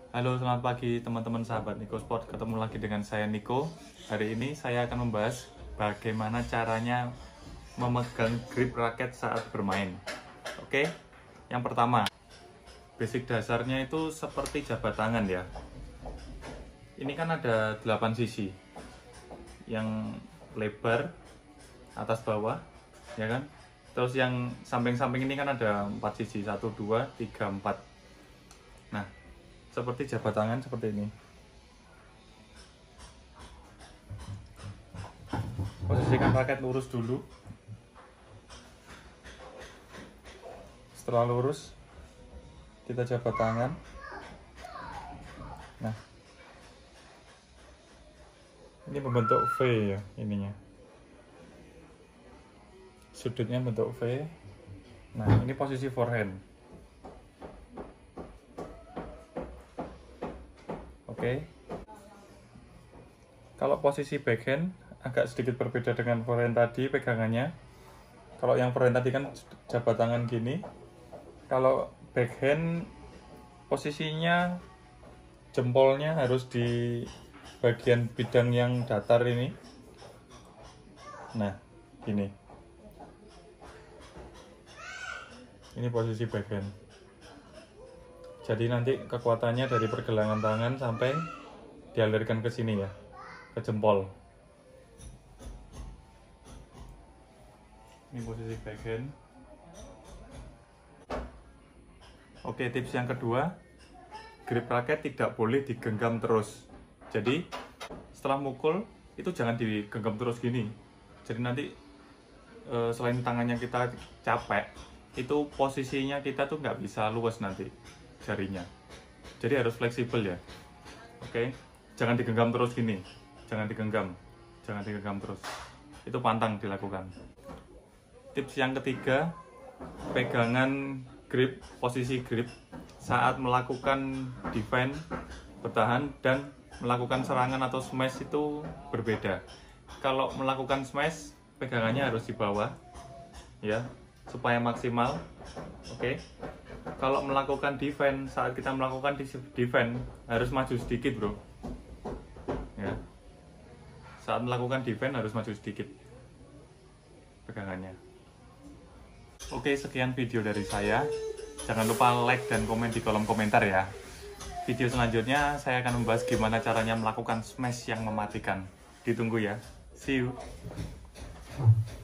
Halo, selamat pagi teman-teman sahabat Niko Sport. Ketemu lagi dengan saya Niko. Hari ini saya akan membahas bagaimana caranya memegang grip raket saat bermain. Oke, yang pertama, basic dasarnya itu seperti jabat tangan ya. Ini kan ada 8 sisi, yang lebar atas bawah, ya kan? Terus yang samping-samping ini kan ada 4 sisi, 1, 2, 3, 4. Nah, seperti jabat tangan seperti ini. Posisikan raket lurus dulu. Setelah lurus, kita jabat tangan. Nah, ini membentuk V ya ininya. Sudutnya bentuk V. Nah, ini posisi forehand. Oke. Kalau posisi backhand agak sedikit berbeda dengan forehand tadi pegangannya. Kalau yang forehand tadi kan jabat tangan gini. Kalau backhand posisinya jempolnya harus di bagian bidang yang datar ini. Nah, gini. Ini posisi backhand. Jadi nanti kekuatannya dari pergelangan tangan sampai dialirkan ke sini ya, ke jempol. Ini posisi backhand. Oke, tips yang kedua, grip raket tidak boleh digenggam terus. Jadi setelah mukul itu jangan digenggam terus gini. Jadi nanti selain tangannya kita capek, itu posisinya kita tuh nggak bisa luas nanti jarinya. Jadi harus fleksibel ya. Oke, jangan digenggam terus gini. Jangan digenggam terus. Itu pantang dilakukan. Tips yang ketiga, pegangan grip, posisi grip saat melakukan defense, bertahan dan melakukan serangan atau smash itu berbeda. Kalau melakukan smash, pegangannya harus di bawah ya, supaya maksimal. Oke. Kalau melakukan defense, saat kita melakukan defense harus maju sedikit, bro. Ya. Saat melakukan defense harus maju sedikit pegangannya. Oke, sekian video dari saya. Jangan lupa like dan komen di kolom komentar ya. Video selanjutnya saya akan membahas gimana caranya melakukan smash yang mematikan. Ditunggu ya. See you.